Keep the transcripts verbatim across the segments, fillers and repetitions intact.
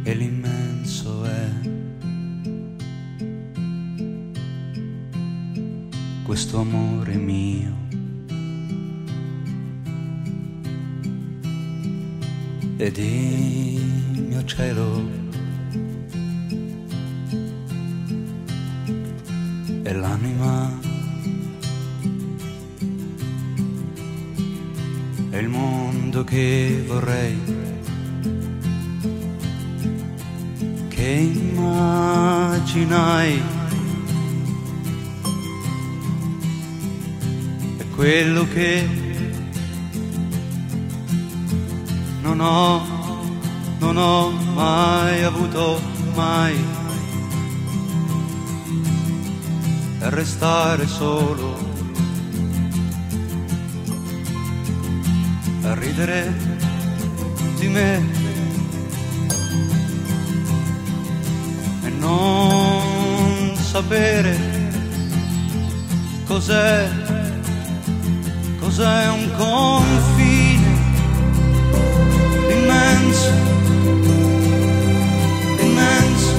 e l'immenso è questo amore mio. Ed il mio cielo è l'anima, è il mondo che vorrei, che immaginai, è quello che non ho, non ho mai avuto, mai, e restare solo a ridere di me e non sapere cos'è, cos'è un confine immenso, immenso,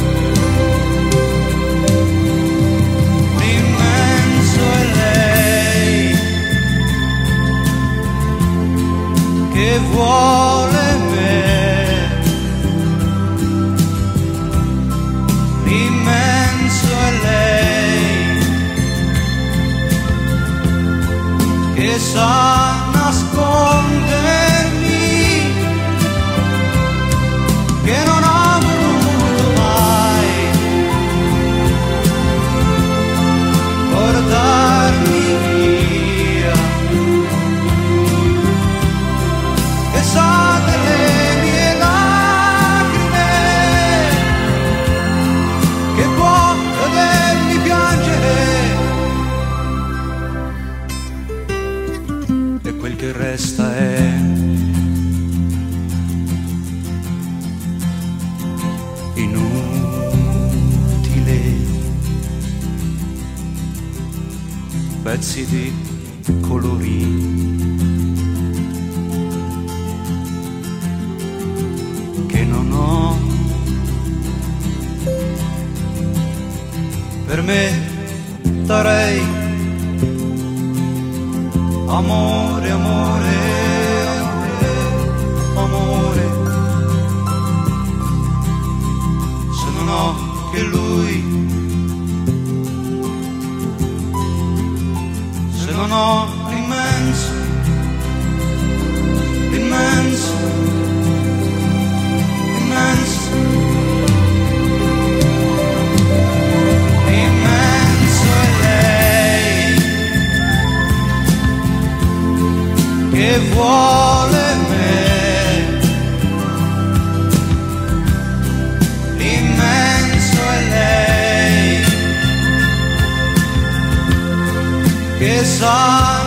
immenso è lei che vuole me, immenso è lei che sa nascondermi, che non ho voluto mai portarmi via, che sa delle mie lacrime, che può vedermi piangere, e quel che resta è inutile, pezzi di colori che non ho, per me darei amore, amore, amore, se non ho che lui, se non ho l'immenso, l'immenso, immenso, immenso è lei che vuole me, l'immenso è lei che sa